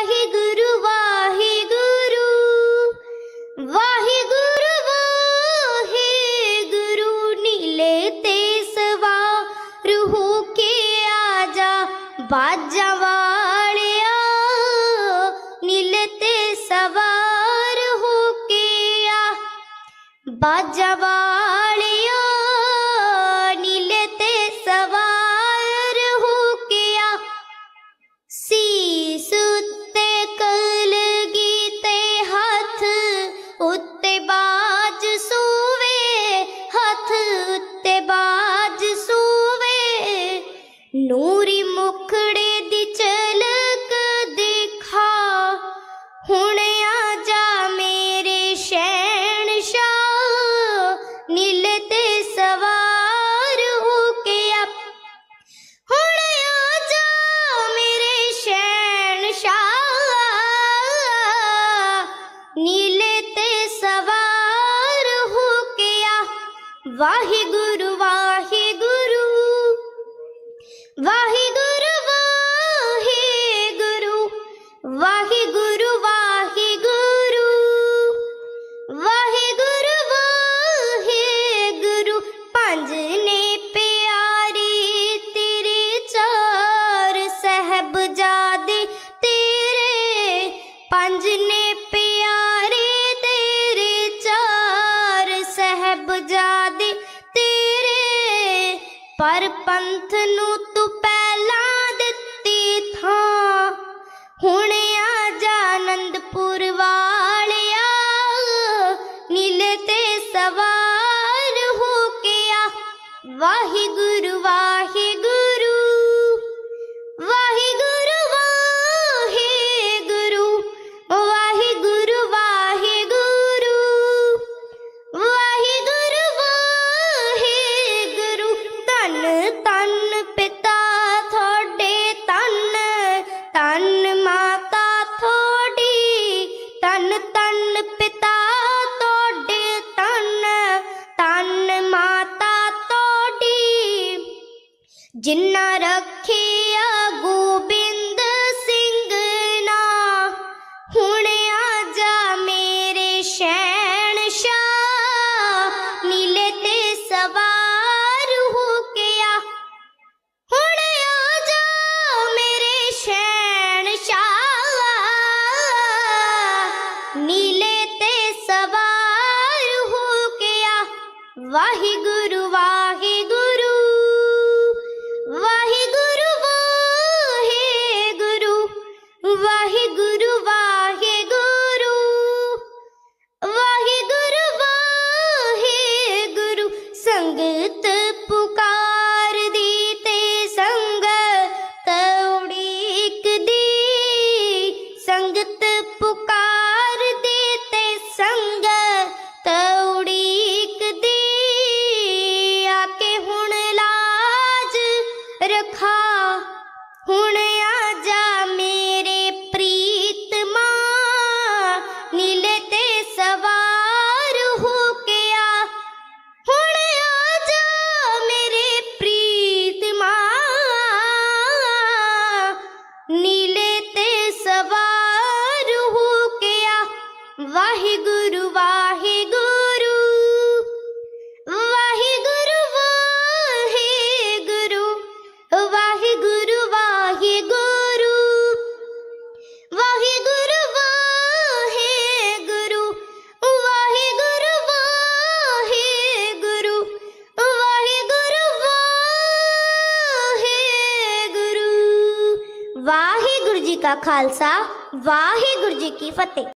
वाहिगुरु वाहिगुरु वाहिगुरु वाहिगुरु नीले ते सवार होके आजा बाजा वालिया नीले ते सवार होके आ बाजा वालिया नीले ते सवार होके आ सीस उत्ते कलगी ते हाथ उत्ते बाज सूवे हाथ उत्ते बाज सूवे नूरी मुखड़े दी झलक दिखा हुणे आजा मेरे शहंशाह नीले ते सवार होके आ हुणे आजा मेरे शहंशाह नीले ते सवार होके आ वाहिगुरु वाहिगुरु वाहिगुरु वाहिगुरु वाहिगुरु वाहिगुरु वाहिगुरु वाहिगुरु पंज ने प्यारे तेरे चार साहबजादे तेरे पंज ने प्यारे तेरे चार साहबजादे तेरे पर पंथ नू तू पहला दित्ती थां हुणे आजा आनंदपुर वालिया नीले ते सवार होके आ वाहिगुरु वाहिगुरु वाहिगुरु वाहिगुरु वाहिगुरु वाहिगुरु वाहिगुरु वाहिगुरु तन तन पिता थोड़े तन तन माता थोड़ी तन तन पिता थोड़े तन तन माता थोड़ी जिन्ना रखिया गोबिंद सिंह ना हुणे आजा मेरे शहंशाह नीले ते सवार होके आ हुणे आजा मेरे शहंशाह नीले ते सवार होके आ वाहिगुरु वाहिगुरु वाहिगुरु वाहिगुरु वाहिगुरु वाहिगुरु वाहिगुरु वाहिगुरु संगत पुकार दी ते संगत उड़ीक दी संगत पुकार दी ते संगत उड़ीक दी आके हुण लाज रखा हुण आजा मेरे प्रीतमा नीले ते सवार होके आ हुण आजा मेरे प्रीतमा नीले ते सवार होके आ वाहिगुरु वाहिगुरु वाहिगुरु वाहिगुरु वाहिगुरु वाहिगुरु वाहिगुरु वाहिगुरु वाहिगुरु वाहिगुरु वाहिगुरु वाहिगुरु वाहिगुरु जी का खालसा वाहिगुरु जी की फतेह।